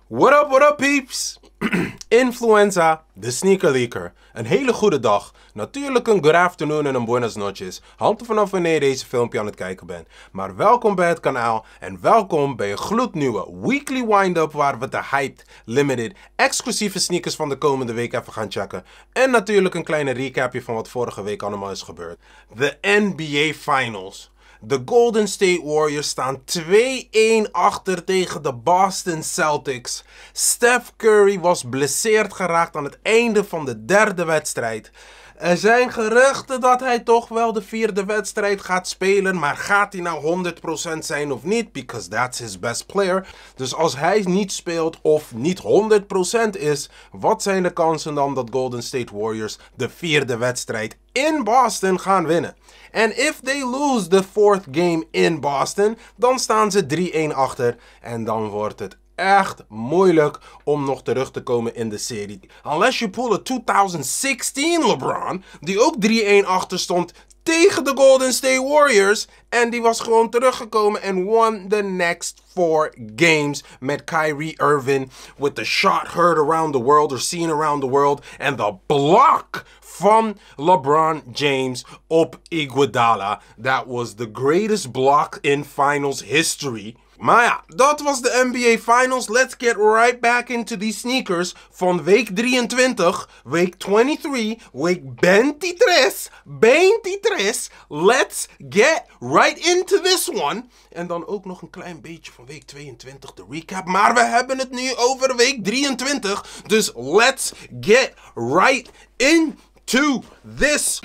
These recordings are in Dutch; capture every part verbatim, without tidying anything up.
What up, what up peeps? Influenza, de sneaker leaker. Een hele goede dag. Natuurlijk een good afternoon en een buenas noches. Hangt er vanaf wanneer je deze filmpje aan het kijken bent. Maar welkom bij het kanaal en welkom bij een gloednieuwe weekly wind-up waar we de hyped, limited, exclusieve sneakers van de komende week even gaan checken. En natuurlijk een kleine recapje van wat vorige week allemaal is gebeurd. De N B A Finals. De Golden State Warriors staan twee-één achter tegen de Boston Celtics. Steph Curry was blesseerd geraakt aan het einde van de derde wedstrijd. Er zijn geruchten dat hij toch wel de vierde wedstrijd gaat spelen, maar gaat hij nou honderd procent zijn of niet? Because that's his best player. Dus als hij niet speelt of niet honderd procent is, wat zijn de kansen dan dat Golden State Warriors de vierde wedstrijd in Boston gaan winnen? En if they lose the fourth game in Boston, dan staan ze drie-één achter en dan wordt het echt moeilijk om nog terug te komen in de serie. Unless you pull a twintig zestien LeBron, die ook drie-één achter stond tegen de Golden State Warriors. En die was gewoon teruggekomen en won the next four games met Kyrie Irving. With the shot heard around the world or seen around the world. En the block van LeBron James op Iguodala. That was the greatest block in finals history. Maar ja, dat was de N B A Finals. Let's get right back into die sneakers van week drieëntwintig, week tweeëntwintig, week veintitrés, veintitrés. Let's get right into this one. En dan ook nog een klein beetje van week tweeëntwintig, de recap. Maar we hebben het nu over week drieëntwintig. Dus let's get right into this.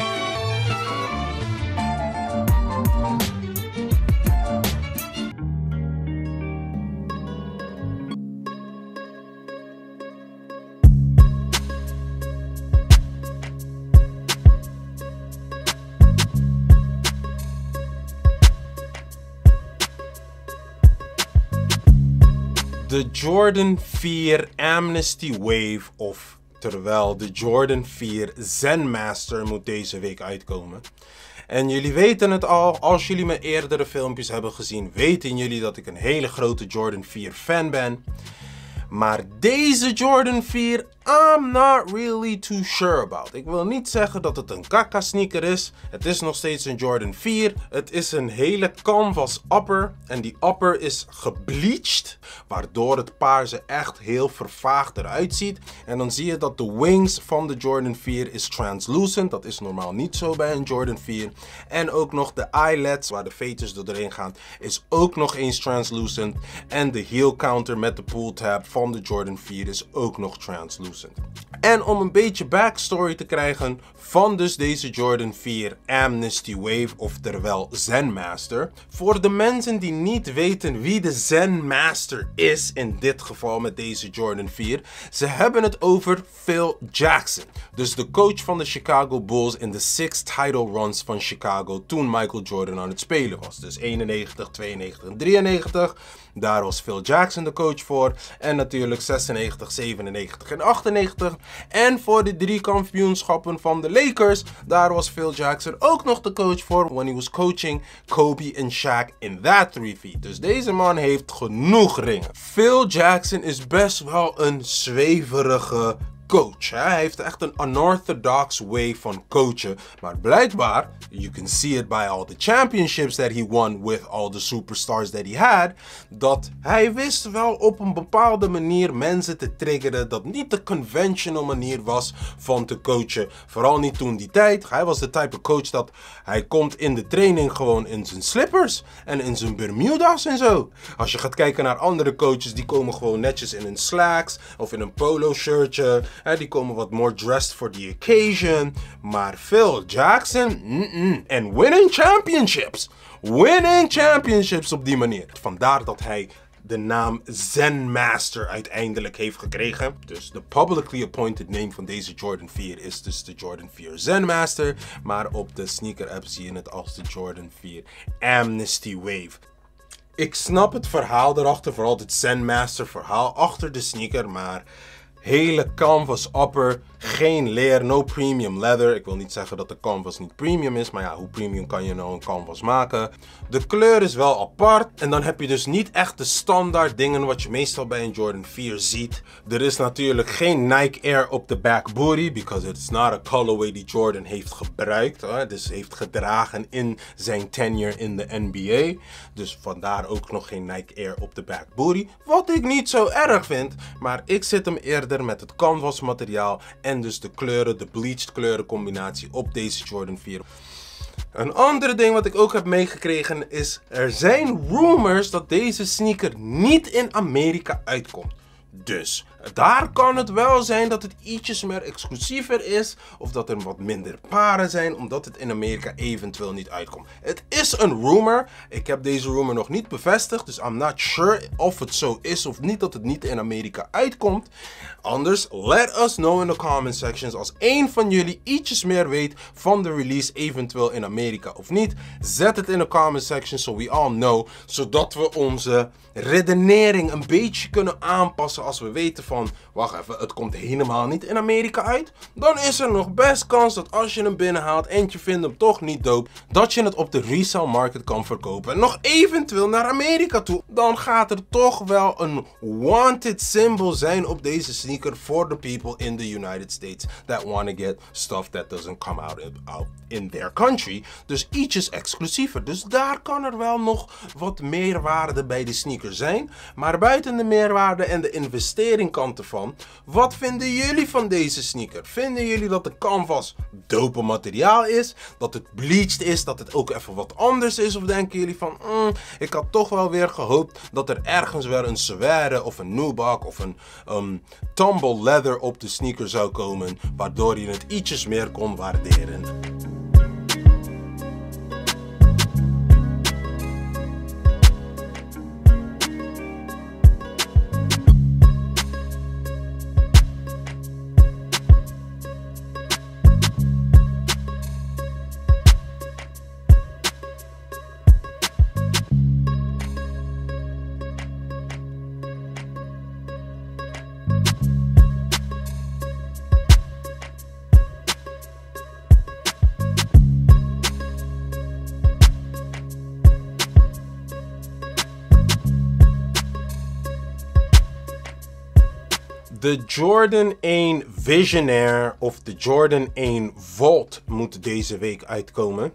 De Jordan vier Amnesty Wave, of terwijl de Jordan vier Zen Master moet deze week uitkomen. En jullie weten het al, als jullie mijn eerdere filmpjes hebben gezien, weten jullie dat ik een hele grote Jordan vier fan ben. Maar deze Jordan vier, I'm not really too sure about. Ik wil niet zeggen dat het een kaka sneaker is. Het is nog steeds een Jordan vier. Het is een hele canvas upper. En die upper is gebleached. Waardoor het paarse echt heel vervaagd eruit ziet. En dan zie je dat de wings van de Jordan vier is translucent. Dat is normaal niet zo bij een Jordan vier. En ook nog de eyelets, waar de veters door doorheen gaan, is ook nog eens translucent. En de heel counter met de pull tab van de Jordan vier is ook nog translucent. En om een beetje backstory te krijgen van dus deze Jordan vier Amnesty Wave, oftewel Zen Master. Voor de mensen die niet weten wie de Zen Master is, in dit geval met deze Jordan vier, ze hebben het over Phil Jackson. Dus de coach van de Chicago Bulls in de six title runs van Chicago toen Michael Jordan aan het spelen was. Dus eenennegentig, tweeënnegentig en drieënnegentig. Daar was Phil Jackson de coach voor. En natuurlijk zesennegentig, zevenennegentig en achtennegentig. En voor de drie kampioenschappen van de Lakers, daar was Phil Jackson ook nog de coach voor. When he was coaching Kobe en Shaq in that three-peat. Dus deze man heeft genoeg ringen. Phil Jackson is best wel een zweverige coach. Hij heeft echt een unorthodox way van coachen. Maar blijkbaar, you can see it by all the championships that he won with all the superstars that he had, dat hij wist wel op een bepaalde manier mensen te triggeren dat niet de conventional manier was van te coachen. Vooral niet toen die tijd. Hij was de type of coach dat hij komt in de training gewoon in zijn slippers en in zijn Bermuda's en zo. Als je gaat kijken naar andere coaches, die komen gewoon netjes in hun slacks of in een polo shirtje. He, die komen wat more dressed for the occasion. Maar Phil Jackson, mm-mm. En winning championships. Winning championships op die manier. Vandaar dat hij de naam Zen Master uiteindelijk heeft gekregen. Dus de publicly appointed name van deze Jordan vier is dus de Jordan vier Zen Master. Maar op de sneaker app zie je het als de Jordan vier Amnesty Wave. Ik snap het verhaal erachter, vooral het Zen Master verhaal achter de sneaker, maar hele canvas upper, geen leer, no premium leather. Ik wil niet zeggen dat de canvas niet premium is, maar ja, hoe premium kan je nou een canvas maken? De kleur is wel apart en dan heb je dus niet echt de standaard dingen wat je meestal bij een Jordan vier ziet. Er is natuurlijk geen Nike Air op de back booty, because it's not a colorway die Jordan heeft gebruikt, hè? Dus heeft gedragen in zijn tenure in de N B A. Dus vandaar ook nog geen Nike Air op de back booty, wat ik niet zo erg vind, maar ik zit hem eerder met het canvas materiaal en dus de kleuren, de bleached kleurencombinatie op deze Jordan vier. Een andere ding wat ik ook heb meegekregen is, er zijn rumors dat deze sneaker niet in Amerika uitkomt. Dus daar kan het wel zijn dat het ietsjes meer exclusiever is, of dat er wat minder paren zijn, omdat het in Amerika eventueel niet uitkomt. Het is een rumor. Ik heb deze rumor nog niet bevestigd, dus I'm not sure of het zo is of niet dat het niet in Amerika uitkomt. Anders, let us know in de comment sections als één van jullie ietsjes meer weet van de release eventueel in Amerika of niet. Zet het in de comment section so we all know, zodat we onze redenering een beetje kunnen aanpassen als we weten van, wacht even, het komt helemaal niet in Amerika uit. Dan is er nog best kans dat als je hem binnenhaalt en je vindt hem toch niet dope, dat je het op de resale market kan verkopen en nog eventueel naar Amerika toe. Dan gaat er toch wel een wanted symbol zijn op deze sneaker for the people in the United States that want to get stuff that doesn't come out in, out in their country. Dus ietsjes exclusiever. Dus daar kan er wel nog wat meerwaarde bij de sneaker zijn. Maar buiten de meerwaarde en de investeringkanten van, wat vinden jullie van deze sneaker? Vinden jullie dat de canvas dope materiaal is? Dat het bleached is? Dat het ook even wat anders is? Of denken jullie van, mm, ik had toch wel weer gehoopt dat er ergens weer een suède of een nubuck of een um, tumble leather op de sneaker zou komen, waardoor je het ietsjes meer kon waarderen. De Jordan één Visionaire of de Jordan één Volt moet deze week uitkomen.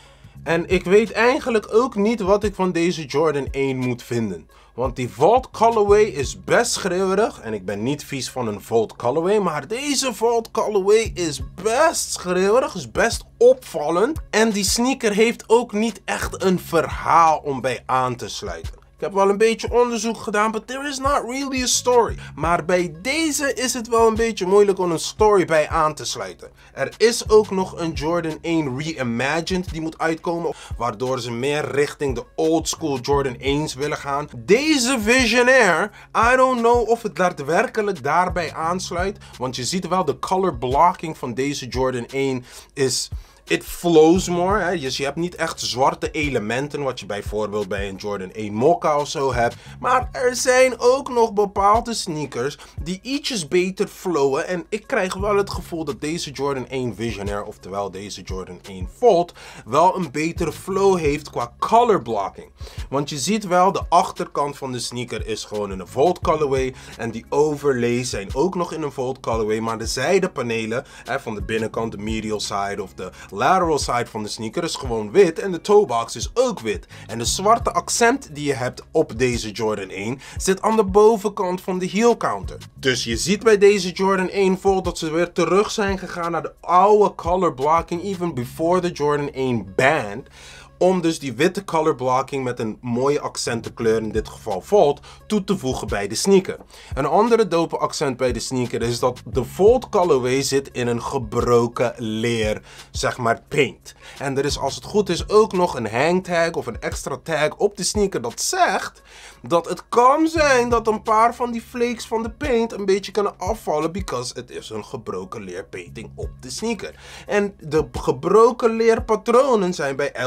En ik weet eigenlijk ook niet wat ik van deze Jordan één moet vinden. Want die Volt colorway is best schreeuwerig. En ik ben niet vies van een Volt colorway. Maar deze Volt colorway is best schreeuwerig. Is best opvallend. En die sneaker heeft ook niet echt een verhaal om bij aan te sluiten. Ik heb wel een beetje onderzoek gedaan, but there is not really a story. Maar bij deze is het wel een beetje moeilijk om een story bij aan te sluiten. Er is ook nog een Jordan één Reimagined die moet uitkomen, waardoor ze meer richting de old school Jordan ééns willen gaan. Deze Visionaire, I don't know of het daadwerkelijk daarbij aansluit, want je ziet wel de color blocking van deze Jordan één is... It flows more, hè? Dus je hebt niet echt zwarte elementen wat je bijvoorbeeld bij een Jordan één Mokka of zo hebt. Maar er zijn ook nog bepaalde sneakers die ietsjes beter flowen. En ik krijg wel het gevoel dat deze Jordan één Visionaire, oftewel deze Jordan één Volt, wel een betere flow heeft qua color blocking. Want je ziet wel, de achterkant van de sneaker is gewoon in een Volt colorway. En die overlays zijn ook nog in een Volt colorway. Maar de zijdepanelen, hè, van de binnenkant, de medial side of de lateral side van de sneaker is gewoon wit en de toebox is ook wit. En de zwarte accent die je hebt op deze Jordan één zit aan de bovenkant van de heel counter. Dus je ziet bij deze Jordan één Volt dat ze weer terug zijn gegaan naar de oude color blocking, even before the Jordan één banned. Om dus die witte color blocking met een mooie accentenkleur, in dit geval Volt, toe te voegen bij de sneaker. Een andere dope accent bij de sneaker is dat de Volt colorway zit in een gebroken leer, zeg maar paint. En er is, als het goed is, ook nog een hangtag of een extra tag op de sneaker dat zegt dat het kan zijn dat een paar van die flakes van de paint een beetje kunnen afvallen, because het is een gebroken leer painting op de sneaker. En de gebroken leerpatronen zijn bij elke sneaker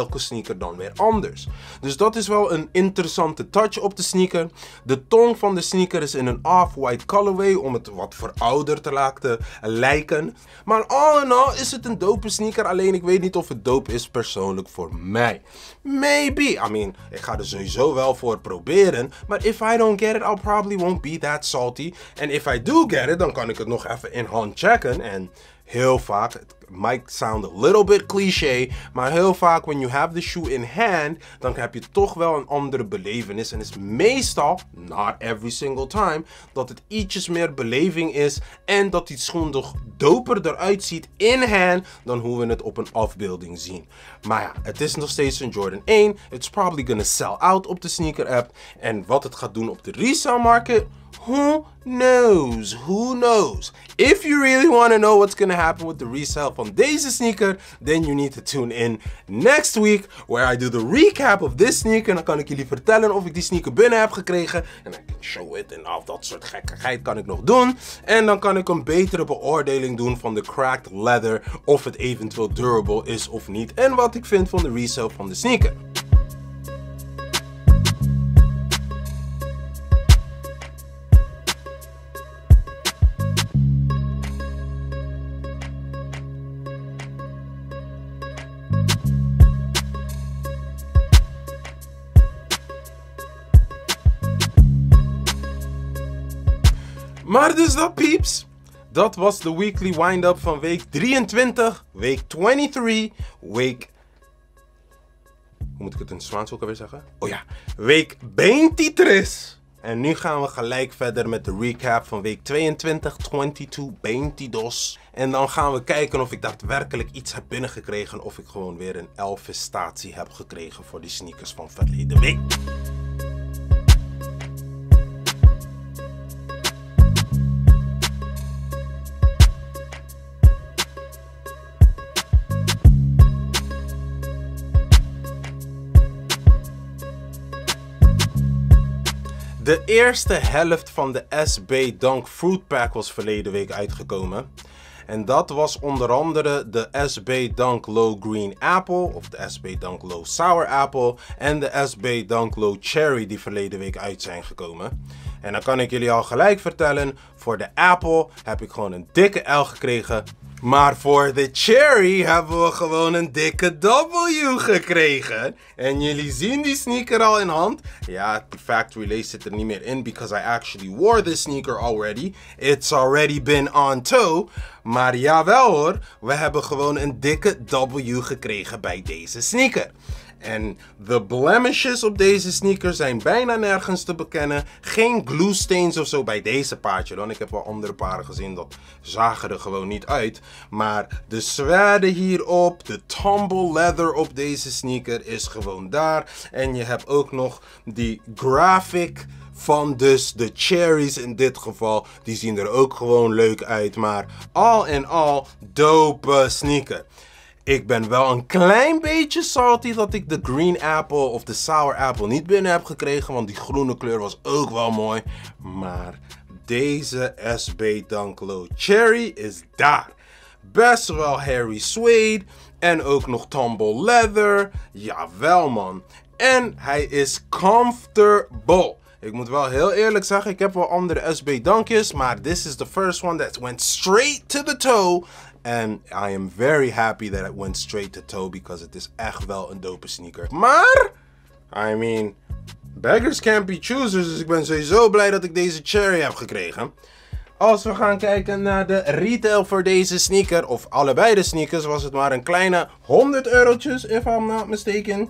sneaker dan weer anders. Dus dat is wel een interessante touch op de sneaker. De tong van de sneaker is in een off-white colorway om het wat verouderd te laten lijken. Maar all in all is het een dope sneaker, alleen ik weet niet of het dope is persoonlijk voor mij. Maybe, I mean, ik ga er sowieso wel voor proberen, maar if I don't get it, I'll probably won't be that salty. And if I do get it, dan kan ik het nog even in hand checken en heel vaak, het might sound a little bit cliché, maar heel vaak when you have the shoe in hand, dan heb je toch wel een andere belevenis. En is meestal, not every single time, dat het ietsjes meer beleving is en dat die schoen toch doper eruit ziet in hand dan hoe we het op een afbeelding zien. Maar ja, het is nog steeds een Jordan één. It's probably gonna sell out op de sneaker app. En wat het gaat doen op de resale market, who knows? Who knows? If you really want to know what's gonna happen with the resale van deze sneaker, then you need to tune in next week, where I do the recap of this sneaker. En dan kan ik jullie vertellen of ik die sneaker binnen heb gekregen. En I can show it en al dat soort gekkigheid kan ik nog doen. En dan kan ik een betere beoordeling doen van de cracked leather, of het eventueel durable is of niet. En wat ik vind van de resale van de sneaker. Maar dus dat, peeps. Dat was de weekly wind-up van week drieëntwintig, week drieëntwintig, week... Hoe moet ik het in het Spaans ook alweer zeggen? Oh ja, week veintitrés. En nu gaan we gelijk verder met de recap van week tweeëntwintig, tweeëntwintig, veintidos. En dan gaan we kijken of ik daadwerkelijk iets heb binnengekregen of ik gewoon weer een elfestatie heb gekregen voor die sneakers van verleden week. De eerste helft van de S B Dunk Fruit Pack was verleden week uitgekomen. En dat was onder andere de S B Dunk Low Green Apple, of de S B Dunk Low Sour Apple, en de S B Dunk Low Cherry die verleden week uit zijn gekomen. En dan kan ik jullie al gelijk vertellen, voor de Apple heb ik gewoon een dikke L gekregen. Maar voor de Cherry hebben we gewoon een dikke W gekregen. En jullie zien die sneaker al in hand. Ja, de factory lace zit er niet meer in, because I actually wore this sneaker already. It's already been on toe. Maar jawel hoor, we hebben gewoon een dikke W gekregen bij deze sneaker. En de blemishes op deze sneaker zijn bijna nergens te bekennen. Geen glue stains of zo bij deze paardje dan. Ik heb wel andere paren gezien, dat zagen er gewoon niet uit. Maar de zwaarden hierop, de tumble leather op deze sneaker is gewoon daar. En je hebt ook nog die graphic van dus de cherries in dit geval. Die zien er ook gewoon leuk uit. Maar all in all, dope sneaker. Ik ben wel een klein beetje salty dat ik de green apple of de sour apple niet binnen heb gekregen. Want die groene kleur was ook wel mooi. Maar deze S B Dunk Low Cherry is daar. Best wel hairy suede. En ook nog tumble leather. Jawel man. En hij is comfortable. Ik moet wel heel eerlijk zeggen, ik heb wel andere S B Dunkjes. Maar this is the first one that went straight to the toe. And I am very happy that it went straight to toe, because het is echt wel een dope sneaker. Maar, I mean, beggars can't be choosers, dus ik ben sowieso blij dat ik deze Cherry heb gekregen. Als we gaan kijken naar de retail voor deze sneaker, of allebei de sneakers, was het maar een kleine honderd eurotjes, if I'm not mistaken.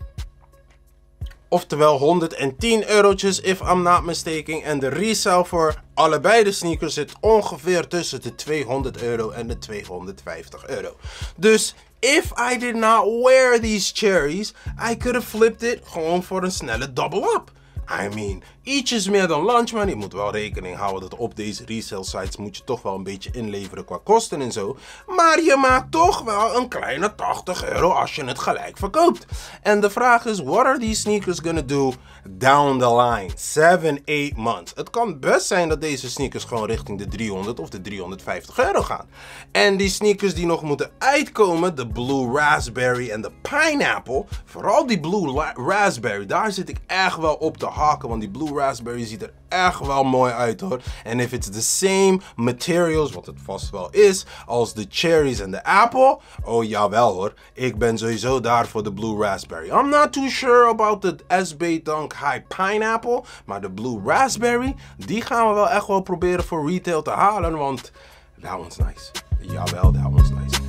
Oftewel honderdtien eurotjes, if I'm not mistaken. En de resale voor allebei de sneakers zit ongeveer tussen de tweehonderd euro en de tweehonderdvijftig euro. Dus if I did not wear these cherries, I could have flipped it gewoon voor een snelle double up. I mean, ietsjes meer dan lunch money. Je moet wel rekening houden dat op deze resale sites moet je toch wel een beetje inleveren qua kosten en zo. Maar je maakt toch wel een kleine tachtig euro als je het gelijk verkoopt. En de vraag is, what are these sneakers gonna do down the line? seven, eight months. Het kan best zijn dat deze sneakers gewoon richting de driehonderd of de driehonderdvijftig euro gaan. En die sneakers die nog moeten uitkomen, de Blue Raspberry en de Pineapple, vooral die Blue Raspberry, daar zit ik echt wel op te haken, want die Blue Raspberry ziet er echt wel mooi uit hoor. En if it's the same materials, wat het vast wel is, als de cherries en de apple, oh jawel hoor, ik ben sowieso daar voor de Blue Raspberry. I'm not too sure about the S B Dunk High Pineapple, maar de Blue Raspberry, die gaan we wel echt wel proberen voor retail te halen, want that one's nice. Jawel, that one's nice.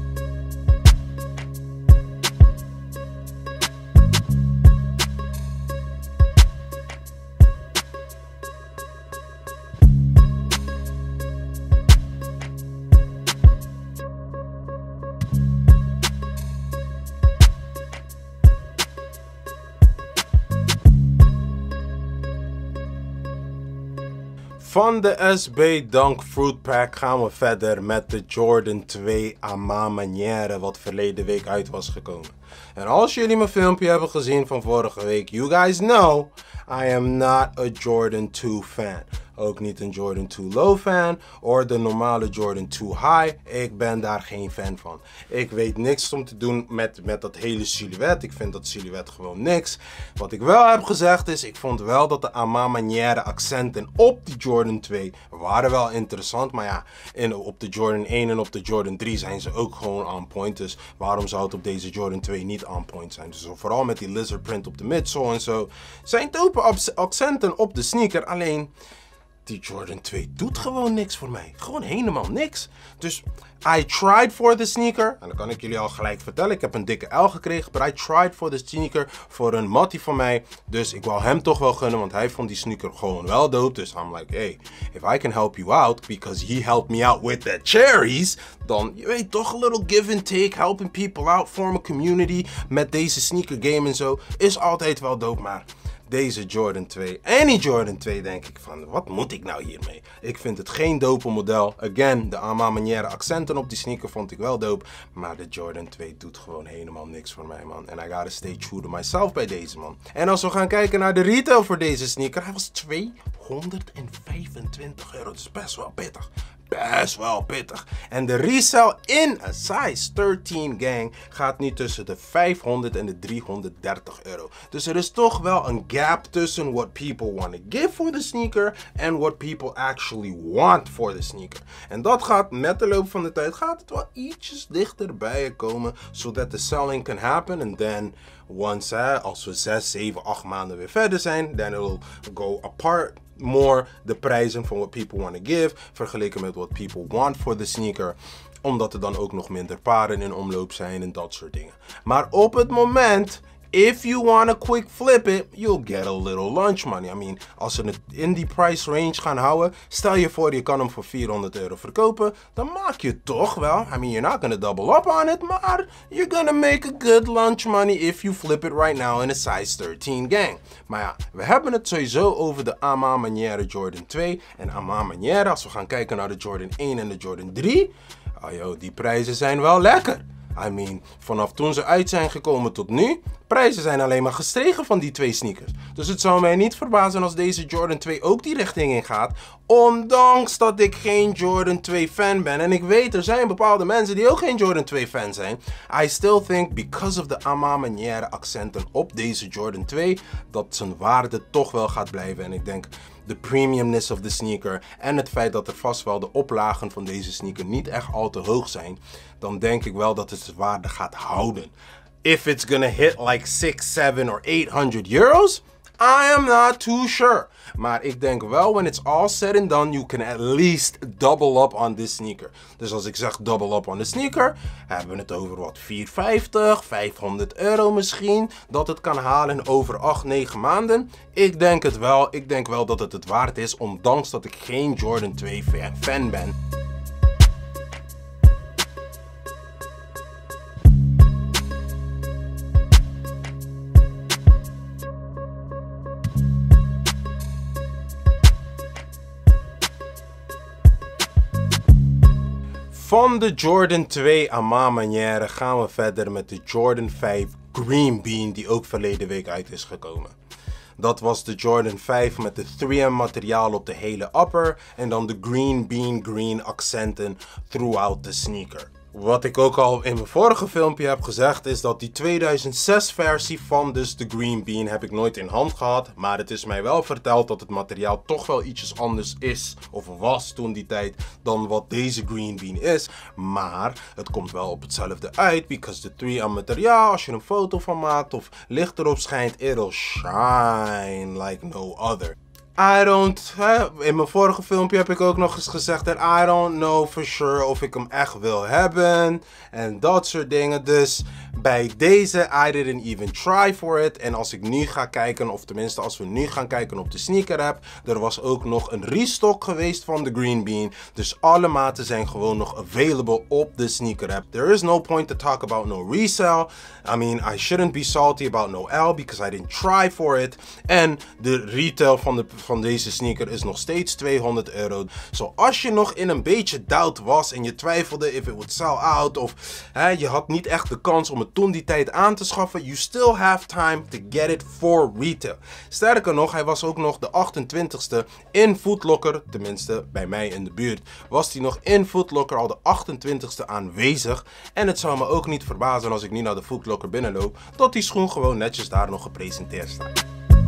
Van de S B Dunk Fruit Pack gaan we verder met de Jordan twee A ma manière, wat verleden week uit was gekomen. En als jullie mijn filmpje hebben gezien van vorige week, you guys know I am not a Jordan two fan. Ook niet een Jordan two Low fan of de normale Jordan two High. Ik ben daar geen fan van. Ik weet niks om te doen met, met dat hele silhouet. Ik vind dat silhouet gewoon niks. Wat ik wel heb gezegd is, ik vond wel dat de A ma manière accenten op die Jordan twee waren wel interessant. Maar ja, in, op de Jordan one en op de Jordan three zijn ze ook gewoon on point. Dus waarom zou het op deze Jordan twee niet on point zijn? Dus vooral met die lizard print op de midsole en zo. Zijn dope accenten op de sneaker, alleen die Jordan twee doet gewoon niks voor mij. Gewoon helemaal niks. Dus I tried for the sneaker. En dan kan ik jullie al gelijk vertellen. Ik heb een dikke L gekregen. But I tried for the sneaker voor een mattie van mij. Dus ik wou hem toch wel gunnen. Want hij vond die sneaker gewoon wel dope. Dus I'm like, hey, if I can help you out. Because he helped me out with the cherries. Dan, je weet toch, a little give and take. Helping people out. Form a community. Met deze sneaker game en zo. Is altijd wel dope. Maar deze Jordan twee en die Jordan twee denk ik van, wat moet ik nou hiermee? Ik vind het geen dope model. Again, de A ma manière accenten op die sneaker vond ik wel dope. Maar de Jordan twee doet gewoon helemaal niks voor mij, man. En I gotta stay true to myself bij deze, man. En als we gaan kijken naar de retail voor deze sneaker, hij was tweehonderdvijfentwintig euro. Dat is best wel pittig. Best wel pittig. En de resale in een size thirteen gang gaat nu tussen de vijfhonderd en de driehonderddertig euro. Dus er is toch wel een gap tussen what people want to give for the sneaker and what people actually want for the sneaker. En dat gaat met de loop van de tijd gaat het wel ietsjes dichterbij komen, zodat de selling can happen. En then once, hè, als we zes, zeven, acht maanden weer verder zijn, then it'll go apart more de prijzen van what people want to give vergeleken met what people want for the sneaker, omdat er dan ook nog minder paren in omloop zijn en dat soort dingen. Maar op het moment, if you want to quick flip it, you'll get a little lunch money. I mean, als ze het in die price range gaan houden, stel je voor je kan hem voor vierhonderd euro verkopen, dan maak je toch wel, I mean, you're not gonna double up on it, maar you're gonna make a good lunch money if you flip it right now in a size thirteen gang. Maar ja, we hebben het sowieso over de A ma manière Jordan twee en A ma manière, als we gaan kijken naar de Jordan one en de Jordan three, oh joh, die prijzen zijn wel lekker. I mean, vanaf toen ze uit zijn gekomen tot nu, prijzen zijn alleen maar gestegen van die twee sneakers. Dus het zou mij niet verbazen als deze Jordan twee ook die richting in gaat. Ondanks dat ik geen Jordan twee fan ben. En ik weet, er zijn bepaalde mensen die ook geen Jordan twee fan zijn. I still think, because of de A ma manière accenten op deze Jordan twee, dat zijn waarde toch wel gaat blijven. En ik denk, de premiumness of de sneaker en het feit dat er vast wel de oplagen van deze sneaker niet echt al te hoog zijn, dan denk ik wel dat het zijn waarde gaat houden. If it's gonna hit like six, seven or eight hundred euros, I am not too sure. Maar ik denk wel, when it's all said and done, you can at least double up on this sneaker. Dus als ik zeg double up on the sneaker, hebben we het over wat vierhonderdvijftig, vijfhonderd euro misschien, dat het kan halen over acht, negen maanden. Ik denk het wel. Ik denk wel dat het het waard is, ondanks dat ik geen Jordan twee fan ben. Van de Jordan twee à ma manière gaan we verder met de Jordan vijf Green Bean die ook verleden week uit is gekomen. Dat was de Jordan vijf met de drie M materiaal op de hele upper en dan de Green Bean Green accenten throughout de sneaker. Wat ik ook al in mijn vorige filmpje heb gezegd is dat die tweeduizend zes versie van dus de Green Bean heb ik nooit in hand gehad. Maar het is mij wel verteld dat het materiaal toch wel ietsjes anders is of was toen die tijd dan wat deze Green Bean is. Maar het komt wel op hetzelfde uit because de drie M materiaal, als je een foto van maakt of licht erop schijnt, it'll shine like no other. I don't, hè, in mijn vorige filmpje heb ik ook nog eens gezegd dat I don't know for sure of ik hem echt wil hebben en dat soort dingen. Dus bij deze, I didn't even try for it. En als ik nu ga kijken, of tenminste als we nu gaan kijken op de sneaker app, er was ook nog een restock geweest van de Green Bean. Dus alle maten zijn gewoon nog available op de sneaker app. There is no point to talk about no resale. I mean, I shouldn't be salty about no L because I didn't try for it. En de retail van, de, van deze sneaker is nog steeds tweehonderd euro. So als je nog in een beetje doubt was en je twijfelde if it would sell out of hè, je had niet echt de kans om het toen die tijd aan te schaffen, you still have time to get it for retail. Sterker nog, hij was ook nog de achtentwintigste in Foot Locker, tenminste bij mij in de buurt, was hij nog in Foot Locker al de achtentwintigste aanwezig. En het zou me ook niet verbazen als ik nu naar de Foot Locker binnenloop, dat die schoen gewoon netjes daar nog gepresenteerd staat.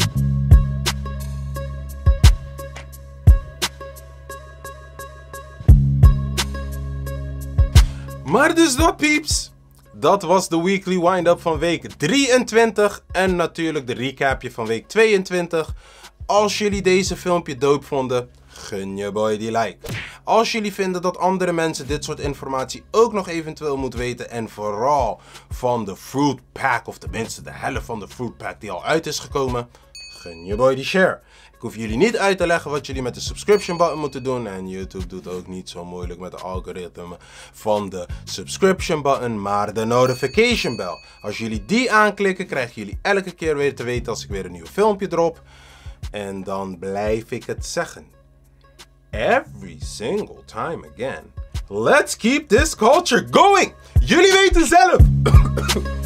Maar dus dat, pieps. Dat was de weekly wind-up van week drieëntwintig en natuurlijk de recapje van week tweeëntwintig. Als jullie deze filmpje dope vonden, gun je boy die like. Als jullie vinden dat andere mensen dit soort informatie ook nog eventueel moeten weten en vooral van de fruit pack, of tenminste de helft van de fruit pack die al uit is gekomen, gun je boy die share. Ik hoef jullie niet uit te leggen wat jullie met de subscription button moeten doen. En YouTube doet ook niet zo moeilijk met de algoritme van de subscription button, maar de notification bell. Als jullie die aanklikken, krijgen jullie elke keer weer te weten als ik weer een nieuw filmpje drop. En dan blijf ik het zeggen. Every single time again. Let's keep this culture going. Jullie weten zelf.